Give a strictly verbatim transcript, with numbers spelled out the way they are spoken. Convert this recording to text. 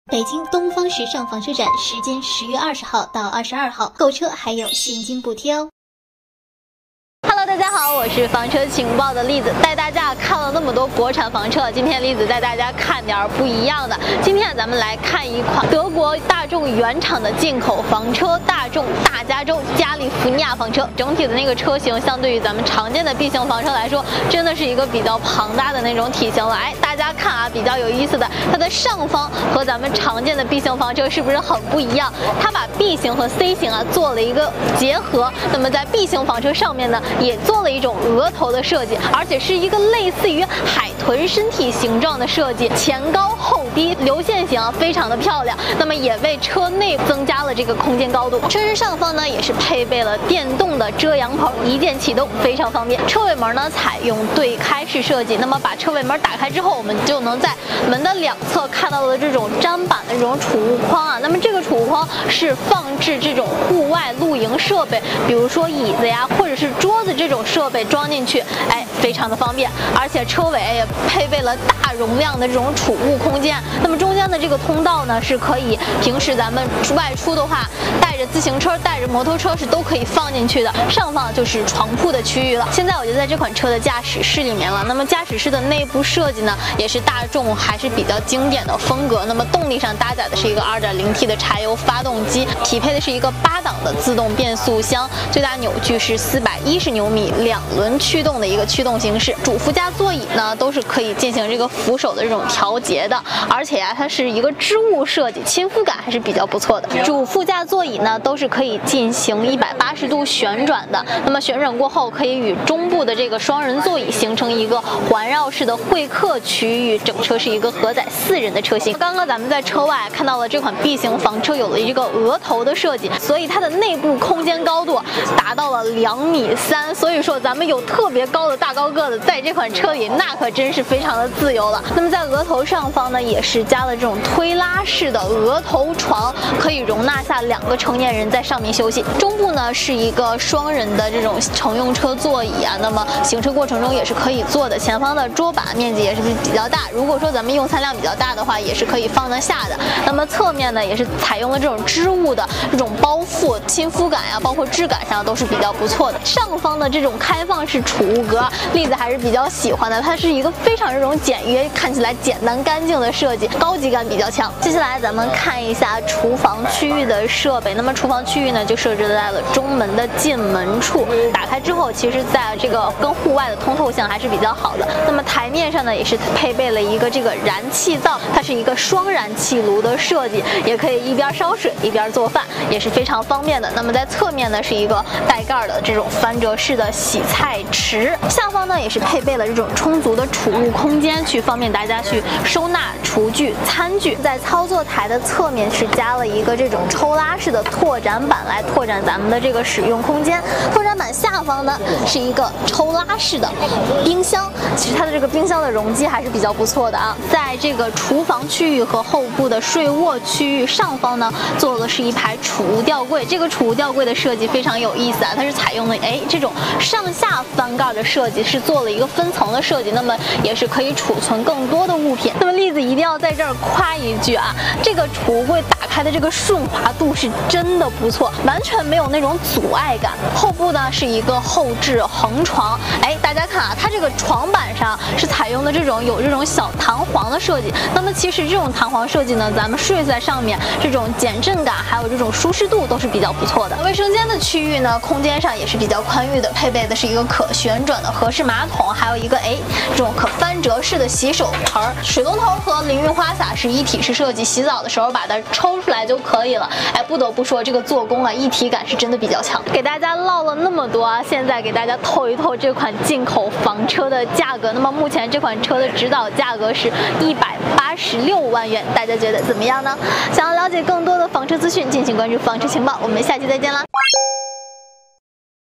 北京东方时尚房车展时间十月二十号到二十二号，购车还有现金补贴哦。Hello， 大家好，我是房车情报的栗子，带大家看了那么多国产房车，今天栗子带大家看点不一样的。今天咱们来看一款德国大众原厂的进口房车——大众大加州加利福尼亚房车。整体的那个车型，相对于咱们常见的 B 型房车来说，真的是一个比较庞大的那种体型了。哎，大家看啊，比较有意思的，它的上方和咱们常见的 B 型房车是不是很不一样？它把 B 型和 C 型啊做了一个结合。那么在 B 型房车上面呢，也做了一种额头的设计，而且是一个类似于海豚身体形状的设计，前高后低，流线型啊非常的漂亮。那么也为车内增加了这个空间高度。车身上方呢也是配备了电动的遮阳棚，一键启动，非常方便。车尾门呢采用对开式设计，那么把车尾门打开之后，我们就能在门的两侧看到的这种粘板的这种储物框啊。那么这个储物框是放置这种户外露营设备，比如说椅子呀，或者是桌子这种设备装进去，哎，非常的方便。而且车尾也配备了大容量的这种储物空间。那么中间的这个通道呢，是可以平时咱们外出的话，带着自行车、带着摩托车是都可以放进去的。上方就是床铺的区域了。现在我就在这款车的驾驶室里面了。那么驾驶室的内部设计呢，也是大众还是比较经典的风格。那么动力上搭载的是一个 二点零 T 的柴油发动机，匹配的是一个八档的自动变速箱，最大扭矩是四百一十牛米，两轮驱动的一个驱动形式。主副驾座椅呢都是可以进行这个扶手的这种调节的，而且呀、啊，它是一个织物设计，亲肤感还是比较不错的。主副驾座椅呢都是可以进行一百八十度旋转的，那么旋转过后可以与中部的这个双人座椅形成一个环绕式的会客区域。整车是一个荷载四人的车型。刚刚咱们在车外看到了这款 B 型房车有了一个额头的设计，所以它的内部空间高度达到了两米三，所以说咱们有特别高的大高个子，在这款车里那可真是非常的自由了。那么在额头上方呢，也是加了这种推拉式的额头床，可以容纳下两个成年人在上面休息。中部呢是一个双人的这种乘用车座椅啊，那么行车过程中也是可以坐的。前方的桌板面积也是比较大，如果说咱们用餐量比较大的话，也是可以放得下的。那么侧面呢也是采用了这种织物的这种包覆，亲肤感呀，包括质感上都是比较不错的。上方的这种开放式储物格，栗子还是比较喜欢的，它是一个非常这种简约，看起来简单干净的设计，高级感比较强。接下来咱们看一下厨房区域的设备。那么厨房区域呢就设置在了中门的进门处，打开之后，其实在这个跟户外的通透性还是比较好的。那么台面上呢也是配备了一个这个燃气灶，它是一个双燃气炉的设计，也可以一边烧水一边做饭，也是非常方便的。那么在侧面呢是一个带盖的这种翻折式的洗菜池，下方呢也是配备了这种充足的储物空间，去方便大家去收纳厨具、餐具。在操作台的侧面是加了一个这种抽拉式的拓展板，来拓展咱们的这个使用空间。拓展板下方呢是一个抽拉式的冰箱，其实它的这个冰箱的容积还是比较不错的啊。在这个厨房区域和后部的睡卧区域上方呢，做的是一排储物吊柜。这个储物吊柜的设计非常有意思啊，它是采用了哎这种上下翻盖的设计，是做了一个分层的设计，那么也是可以储存更多的物品。那么栗子一定要在这儿夸一句啊，这个储物柜打开的这个顺滑度是真的不错，完全没有那种阻碍感。后部呢是一个后置横床，哎，大家看啊，它这个床板上是采用的这种有这种小弹簧的设计。那么其实这种弹簧设计呢，咱们睡在上面，这种减震感还有这种舒适度都是比较不错的。卫生间的区域呢，空间上也是比较宽裕的，配备的是一个可旋转的合适马桶，还有一个哎这种可翻折式的洗手盆。水龙头和淋浴花洒是一体式设计，洗澡的时候把它抽出来就可以了。哎，不得不说这个做工啊，一体感是真的比较强。给大家唠了那么多啊，现在给大家透一透这款进口房车的价格。那么目前这款车的指导价格是一百八十六万元，大家觉得怎么样呢？想要了解更多的房车资讯，敬请关注房车情报。我们下期再见啦！